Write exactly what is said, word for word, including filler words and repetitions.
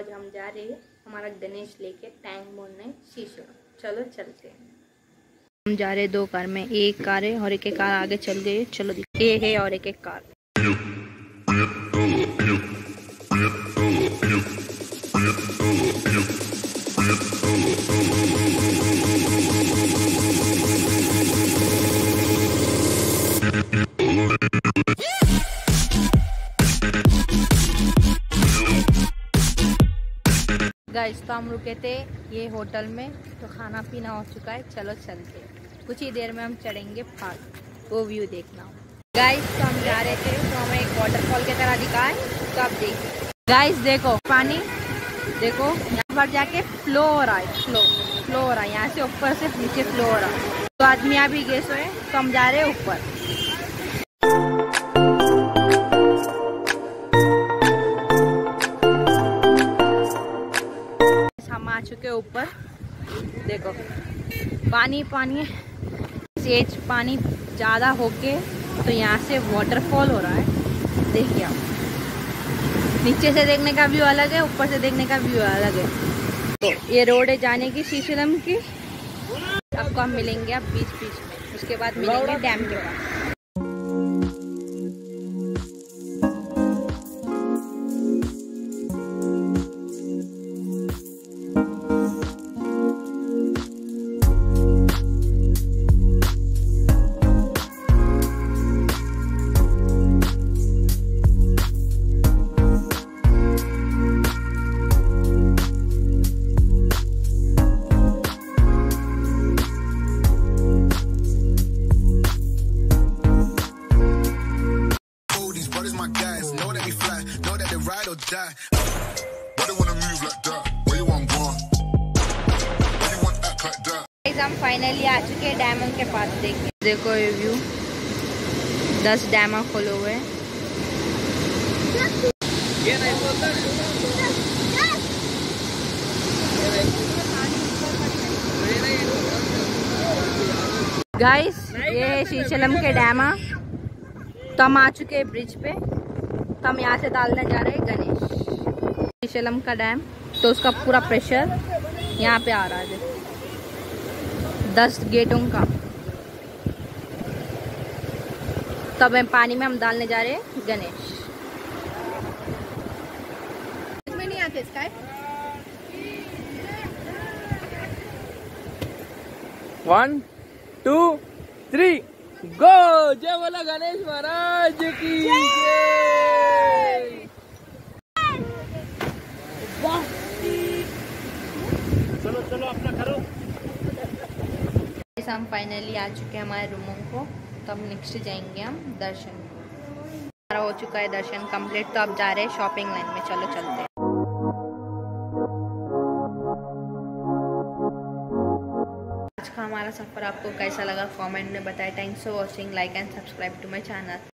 आज हम जा रहे हैं हमारा गणेश लेके टैंक बोलने शीशे। चलो चलते हैं। हम जा रहे हैं दो कार में, एक कार है और एक एक कार आगे चल गई। चलो एक है और एक एक कार। गाइस तो हम रुके थे ये होटल में, तो खाना पीना हो चुका है। चलो चलते हैं। कुछ ही देर में हम चढ़ेंगे पहाड़, वो व्यू देखना। गाइस तो हम जा रहे थे तो हमें एक वाटरफॉल की तरह दिखा है, तो आप देखिए। गाइस देखो पानी, देखो यहाँ पर जाके फ्लो हो रहा है, फ्लो फ्लो हो रहा है, यहाँ से ऊपर से नीचे फ्लो हो रहा है। तो आदमी अभी गए सोए, तो हम जा रहे हैं ऊपर। हम आ चुके ऊपर, देखो पानी पानी तेज पानी ज़्यादा होके तो यहाँ से वाटरफॉल हो रहा है। देखिए आप, नीचे से देखने का व्यू अलग है, ऊपर से देखने का व्यू अलग है। तो ये रोड है जाने की श्रीशैलम की। आपको हम मिलेंगे आप बीच बीच में, उसके बाद मिलेंगे डैम के पास। Die. Why they wanna move like that? Where you want go? Why you want act like that? Guys हम फाइनली आ चुके हैं डैमों के पास। देखिए देखो ये व्यू, दस डैम खोले हुए हैं। गाइस ये श्रीशैलम के डैम। तो हम आ चुके हैं ब्रिज पे, तो हम यहाँ से डालने जा रहे हैं गणेश। श्रीशैलम का डैम, तो उसका पूरा प्रेशर यहाँ पे आ रहा है, दस गेटों का। तब हम पानी में हम डालने जा रहे हैं गणेश। इसमें नहीं आते इसका। One two three go. जय बोला गणेश महाराज की जय। चलो चलो अपना करो। हम फाइनली आ चुके हैं हमारे रूमों को, तो अब नेक्स्ट जाएंगे हम दर्शन। हमारा हो चुका है दर्शन कंप्लीट, तो अब जा रहे हैं शॉपिंग लाइन में। चलो चलते हैं। आज का हमारा सफर आपको कैसा लगा कमेंट में बताएं। Thanks for watching, like and subscribe to my channel.